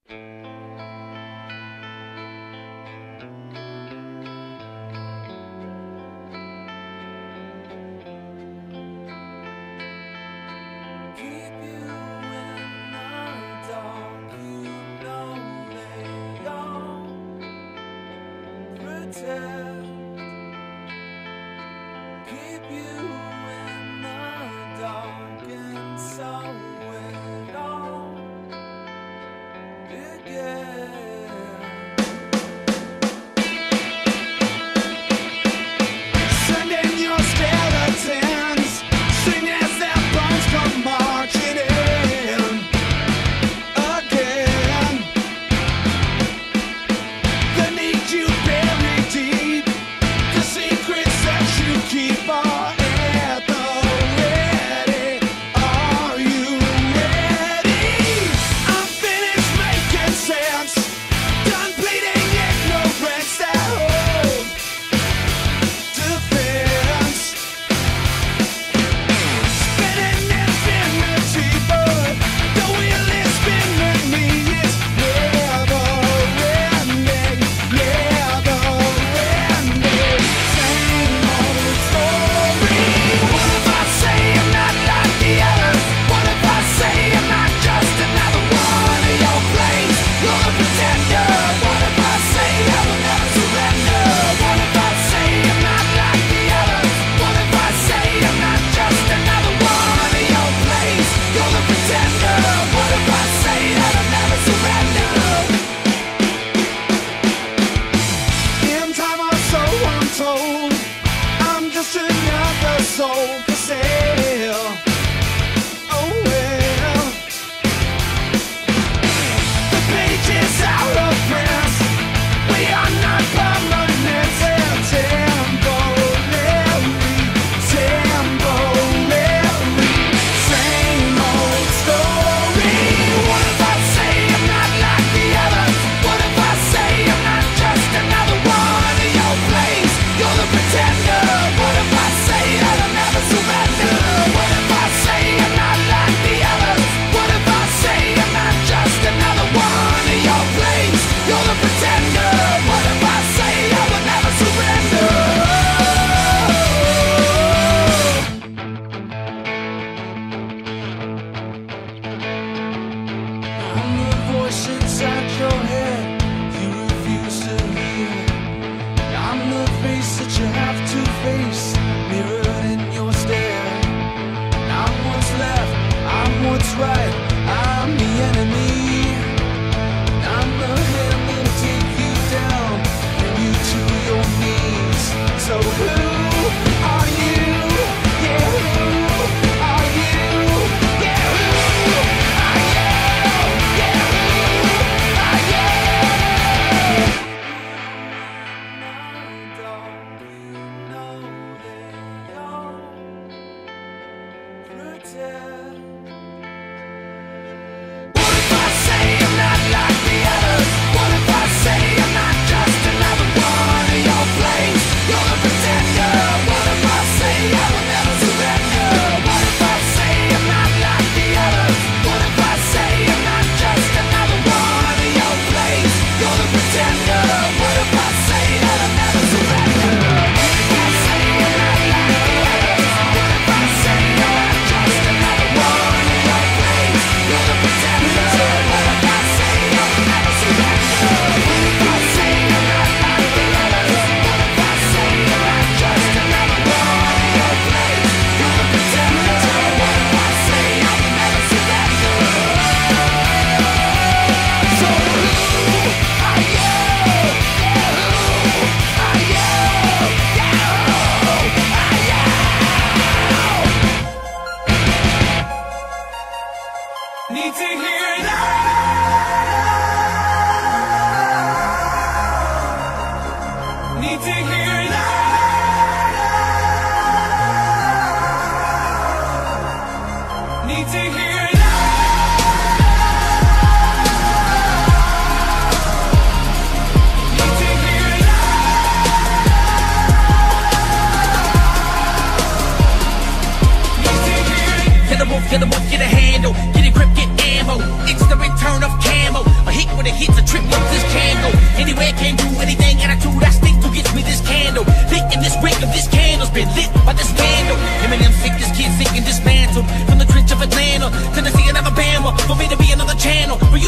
Yeah.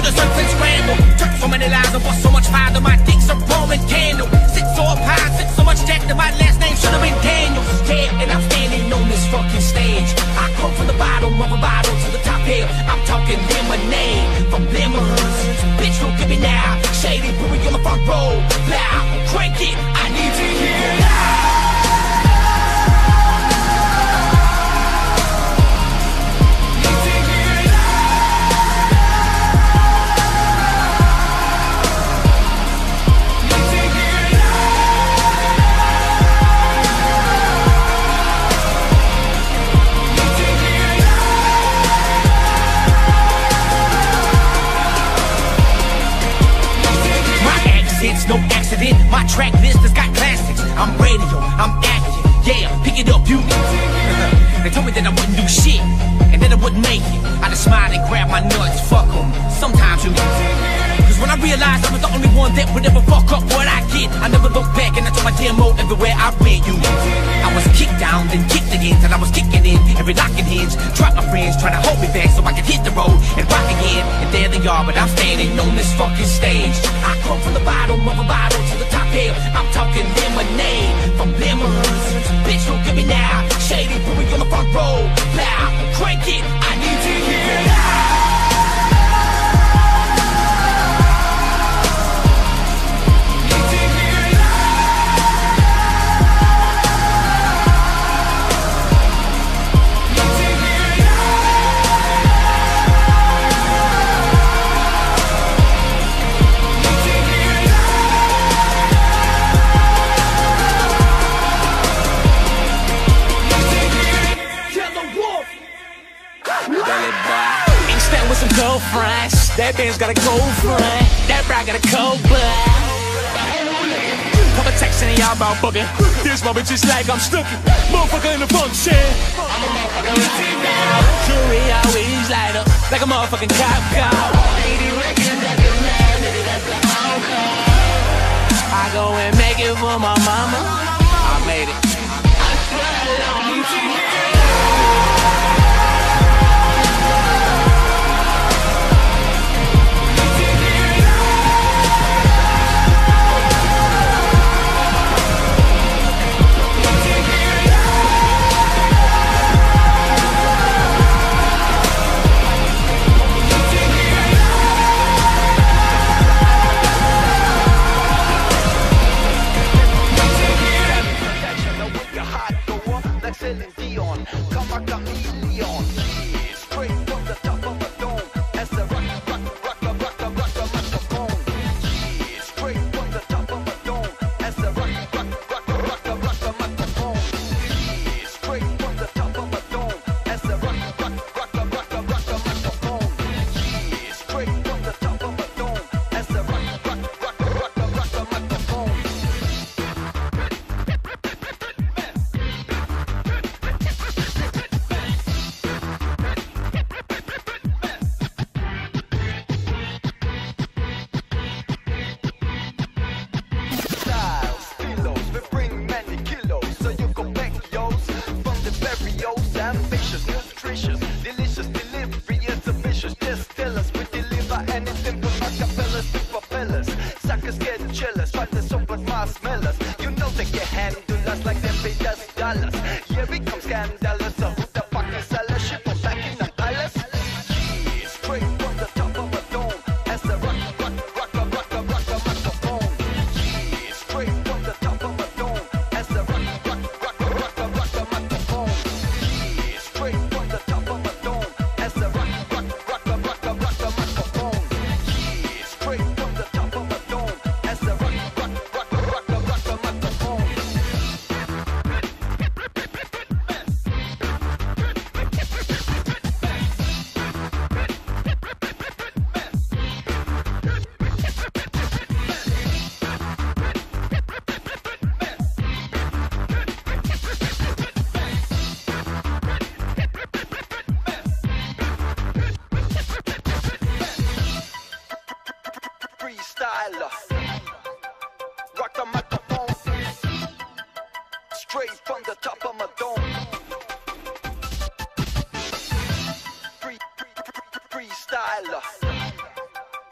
the surface scramble. Took so many lives and bought so much fire that my dick's a Roman candle. Sit so up high, sit so much jack that my last name should have been Daniel. Yeah, and I'm standing on this fucking stage. I come from the bottom of a bottle to the top here. I'm talking lemonade from lemons. Bitch, don't give me now. Shady Brewery on the front row. Loud, crank it, I need to hear loud. No accident, my track list has got classics. I'm radio, I'm acting, yeah, pick it up, you. They told me that I wouldn't do shit, and that I wouldn't make it. I just smiled and grabbed my nuts, fuck them. Sometimes you cause when I realized I was the only one that would ever fuck up what I get, I never looked back and I took my demo everywhere I went, you. I was kicked down, then kicked again, till I was kicking in every lock and hinge. Dropped my friends, trying to hold me back so I could hit the road and rock again. And there they are, but I'm standing on this fucking stage. I come from the bottom of a bottle to the top here. I'm talking lemonade from lemons. Bitch, don't give me now. Shady Brewery on the front row. Loud, crank it, I need to hear loud. With some girlfriends, that band's got a girlfriend, that bra got a cold blood. Couple texts and y'all about bugging. This moment just like I'm stuck. Motherfucker in the function. I'm a motherfucker with team now. Jury always light up like a motherfucking cop car. 80 records at the man, that's the outcome. I go and make it for my mama. I made it. I swear I don't need to hear. Celine Dion, come a chameleon. Straight from the top of a dome, as a rock a microphone. Straight from the top of a dome, as a rock a microphone. Straight from the top of a dome, as a rock a microphone. Straight from the top of a dome, as a rock a microphone. You know they can handle us like they paid us dollars. Here we come scandalous, so who the fuck is sellers? Ship on back in the palace. Straight from the top of a dome, as a rock a microphone. Straight from the top of a dome, as a rock a microphone. Straight from the top of a dome, as a rock a microphone. Straight from the top of a dome, as a rock a microphone. Freestyler, rock the microphone. Straight from the top of my dome. Freestyler,